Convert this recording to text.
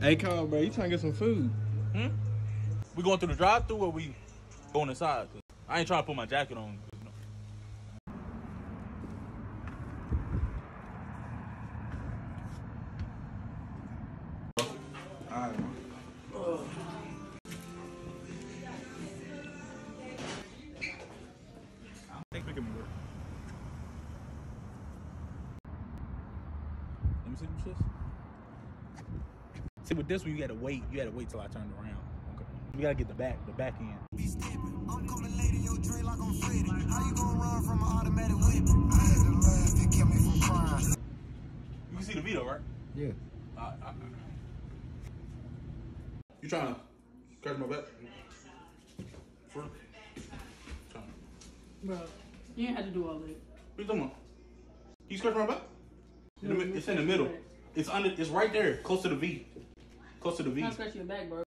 Hey, Carl, bro, you trying to get some food? We going through the drive-thru or we going inside? I ain't trying to put my jacket on. Alright, man. I think we can work. Let me see them shits. See, with this one, you gotta wait. You gotta wait till I turn around. Okay. We gotta get the back end. I'm coming late in your drink like I'm Freddy. How you gonna run from an automatic whip? I had the last that kept me from crying. You can see the video, right? Yeah. You trying to scratch my back? Bro, you ain't have to do all that. What you talking about? You scratch my back? It's in the middle. It's right there, close to the V. Close to the V. I'm not scratching your back, bro.